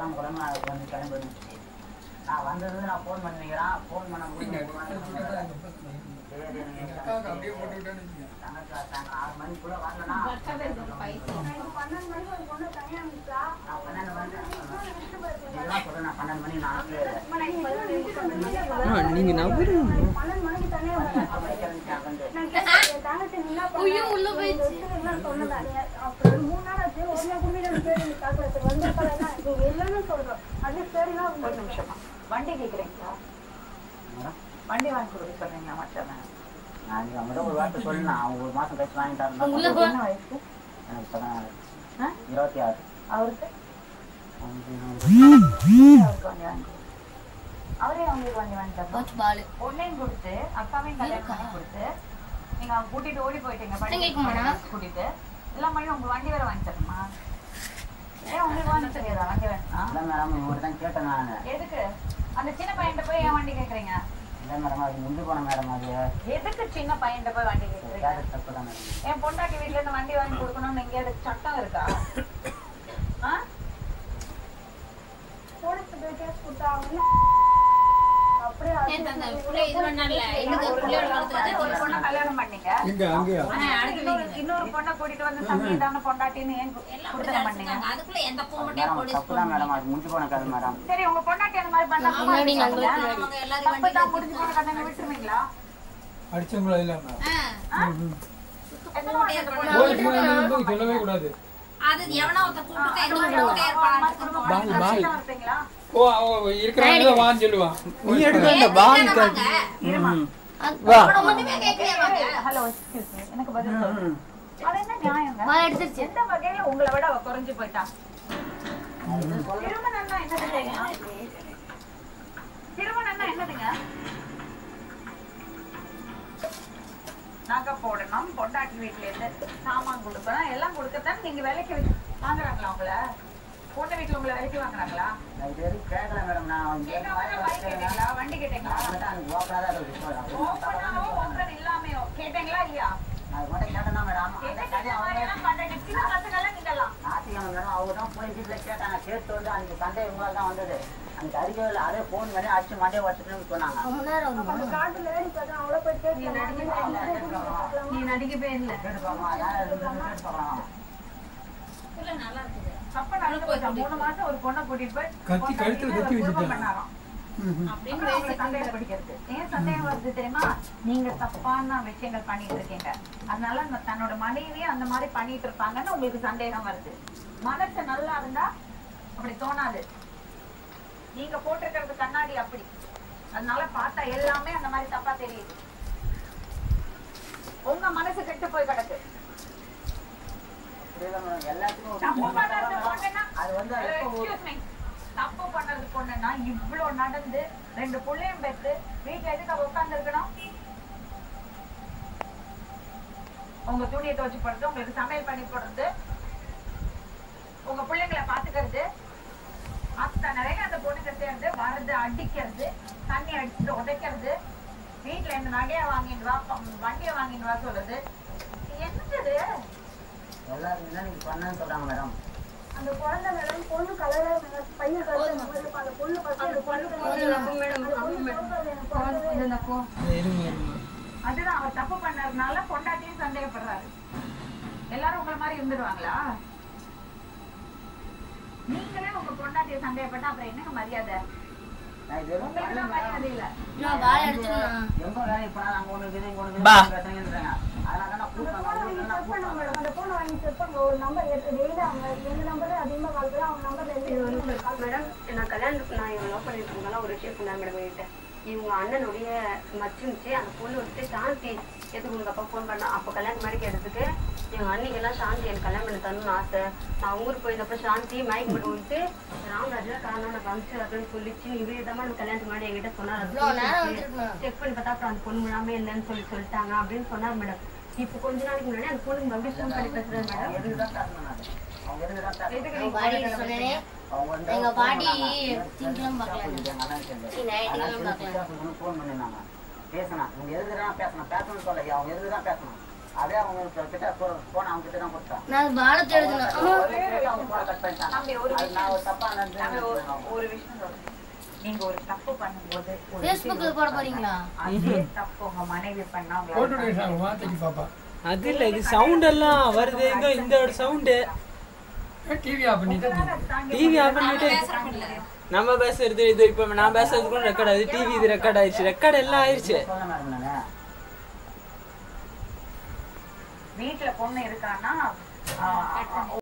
குளம் குளமா வந்து கிளம்பி வந்துச்சு. நான் வந்தது நான் ஃபோன் பண்ணிக்கிறேன். ஃபோன் பண்ண முடியும். சரி அப்படியே போட்டு விட்டேன்னு 6 மணிக்குள்ள வரலன்னா 12 மணிக்கு ஒரு பொண்ணு தனியா இருந்துச்சா. நான் 12 மணி இதெல்லாம் சொல்றேன். நான் 12 மணி நாளைக்கு நீங்க நம்புறீங்க 12 மணிக்கு தனியா அப்புறம் 3 நாள் ஆச்சு. ஒரு நாள் கும்பிட எல்லாமே சொல்றோம். அது சரினா ஒரு நிமிஷமா வண்டி கேட்குறீங்களா? வண்டி வாங்கி கொடுக்க சொல்றீங்களா? மச்சவன் நான் நீங்கள் மட்டும் ஒரு வார்த்தை சொல்லணும். அவங்க 1 மாதம் கழிச்சு வாங்கிட்டாரு. என்ன வயசு? எனக்கு 16. 26. அவருக்கு அவருக்கு வண்டி வாங்கி அவரே அவங்களுக்கு வண்டி வாங்கிட்டாரு. பொண்ணையும் கொடுத்து அக்காவையும் கல்யாணம் பண்ணி கொடுத்து நீங்க அவங்க கூட்டிட்டு ஓடி போயிட்டீங்க. கூட்டிட்டு எல்லாம் பண்ணி உங்க வண்டி வேற வாங்கி தரணுமா? ஏன் உங்களுக்கு வாங்கி தெரியாதா வண்டி வேணா? இல்லை மேடம் இவங்க தான் கேட்டேன் நான். எதுக்கு அந்த சின்ன பையன்கிட்ட போய் ஏன் வண்டி கேட்குறீங்க? இல்லை மேடம் அது முந்தி போன மேடம். அது எதுக்கு சின்ன பையன்கிட்ட போய் வண்டி கேட்குறீங்க? தப்பு தான் மேடம். என் பொண்டாட்டி வீட்டுல இருந்து வண்டி வாங்கி கொடுக்கணும்னு எங்கேயாவது சட்டம் இருக்கா? போலீஸ் போய் கேஸ் கொடுத்தாங்க. கல்யாணம் பண்ணீங்க இன்னொரு பொண்ணை கூட்டிட்டு வந்து சமீதான பொண்டாட்டின்னு பண்ணீங்க. சரி உங்க பொண்டாட்டி அந்த மாதிரி பண்ணா முடிஞ்சு போன கண்ணை விட்டுருவீங்களா? அடிச்சவங்களா இல்ல சொல்லவே கூடாது. அது எவனா ஒருத்த கூப்பிட்டு இருப்பீங்களா? ஓ இருக்கறவங்க வான்னு சொல்லுவான். நீ எடுக்கல பால் வா. ஹலோ எக்ஸ்கியூஸ் மீ எனக்கு பதில் சொல்லுங்க. அது என்ன நியாயங்க? வா எடுத்துச்சு. எந்த வகையில உங்களை விட அவ குறைஞ்சு போய்ட்டா? திருமணம்னா என்னதுங்க? திருமணம்னா என்னதுங்க? நகை போடணும், பொண்டாட்டி வீட்டுல இருந்து சாமான் கொடுக்கணும், எல்லாம் கொடுக்கத்தான் நீங்க வேலைக்கு வாங்குறாங்களா? உங்களை பொண்ணு வீட்டுல உங்களை வேலைக்கு வாங்குறாங்களா? வண்டி கேட்டீங்களா? இல்லாமையோ கேட்டீங்களா இல்லையா? அவங்கதான் போய் வீட்டுல கேட்டாங்க. கேட்டு வந்து அன்னைக்கு சண்டை இவங்களால தான் வந்தது. அந்த அறிக்கையில் அதே போன் பண்ணி அடிச்சு மண்டையை வச்சுட்டு சொன்னாங்க. நீ நடிக்கவே இல்லை. அப்ப நடந்து போயிட்டா 3 மாசம் ஒரு பொண்ணை கூட்டிட்டு போய் கத்தி கழுத்துல கத்தி வச்சுட்டாங்க. படிக்கிறது ஏன் சந்தேகம் வருது தெரியுமா? நீங்க தப்பான விஷயங்கள் பண்ணிட்டு இருக்கீங்க. அதனால தன்னோட மனைவியே அந்த மாதிரி பண்ணிட்டு இருப்பாங்கன்னு உங்களுக்கு சந்தேகம் வருது. மனசு நல்லா இருந்தா அப்படி தோணாது. நீங்க போட்டிருக்கிறது கண்ணாடி அப்படி. அதனால பார்த்தா எல்லாமே அந்த மாதிரி தப்பா தெரியுது. உங்க மனசு கெட்டு போய் கிடக்கு. தப்பு பண்றது பொண்ணுன்னா இவ்வளவு நடந்து 2 புள்ளையும் பெற்று வீட்டுல எதுக்கு அவ உட்கார்ந்து இருக்கணும்? உங்க துணியை துவச்சு போடுறது, உங்களுக்கு சமையல் பண்ணி போடுறது, உங்க பிள்ளைங்களை பாத்துக்கிறது, அத்தனை வேலை அந்த பொண்ணுங்க சேர்ந்து வரது அடிக்கிறது, தண்ணி அடிச்சுட்டு உதைக்கிறது, வீட்டுல இந்த நகையை வாங்கிட்டு வா, வண்டியை வாங்கிட்டு வா சொல்றது. என்னது எல்லாரும் தான் நீங்க பண்ணன்னு சொல்றாங்க மேடம். அந்த குழந்தை மேடம் பொண்ணு கலரா பையன் கலர் அந்த பொண்ணு அதுதான் அவ தப்பு பண்ணறதுனால பொண்டாட்டியும் சந்தேகப்படுறாரு. எல்லாரும் உங்களை மாதிரி இருந்துருவாங்களா? நீங்களே உங்க பொண்டாட்டிய சந்தேகப்பட்டா அப்புறம் என்னங்க மரியாதை? மரியாதை இல்ல. இவங்க அண்ணனுடைய மச்சிருந்துச்சு. அந்த பொண்ணு வந்துட்டு சாந்தி எதுக்கு உங்க அப்பா ஃபோன் பண்ணா அப்போ கல்யாணம் மாதிரி கேட்டதுக்கு எங்க அன்னைக்கெல்லாம் சாந்தி எனக்கு கல்யாணம் பண்ணி தரணும்னு ஆசை. நான் ஊருக்கு போயிருந்தப்ப சாந்தி மயக்கம் போட்டு வந்துட்டு ராமராஜா காரணம் நான் காமிச்சு அப்படின்னு சொல்லிச்சு. நீ விதமா நம்ம கல்யாணத்துக்கு முன்னாடி என்கிட்ட சொன்னார். செக் பண்ணி பார்த்தா அப்புறம் அந்த பொண்ணு விடாம இல்லைன்னு சொல்லிட்டாங்க அப்படின்னு சொன்னார் மேடம். இப்போ கொஞ்ச நாளைக்கு முன்னாடி அந்த பொண்ணுக்கு மறுபடியும் ஃபோன் பண்ணி பேசுறேன் மேடம். எங்க பாட்டி திங்களும் பார்க்கலாம் பேசணும். அவங்க எதுக்குதான் பேசணும்? பேசணும்னு சொல்ல அவங்க எதுக்குதான் பேசணும்? அதே அவங்க கிட்ட போன் அவங்க கிட்ட தான் கொடுத்தேன். நான் பாலத்தை எழுதுனேன். அவங்க போன கட் பண்ணிட்டாங்க. நான் ஒரு தப்பா நடந்து ஒரு விஷயம் சொல்றேன். நீங்க ஒரு தப்பு பண்ணும்போது Facebookல போட போறீங்களா? அதே தப்பு உங்க மனைவி பண்ணா போட்டு வார்த்தைக்கு பாப்பா அது இல்ல இது சவுண்ட் எல்லாம் வருது எங்க இந்த ஒரு சவுண்ட் டிவி ஆஃப் பண்ணிட்டு டிவி ஆஃப் பண்ணிட்டு நம்ம பேசுறது இது இப்ப நான் பேசுறது கூட ரெக்கார்ட் ஆகுது டிவி இது ரெக்கார்ட் ஆயிடுச்சு ரெக்கார்ட் எல்லாம் ஆயிடுச்சு வீட்டுல பொண்ணு இருக்கான்னா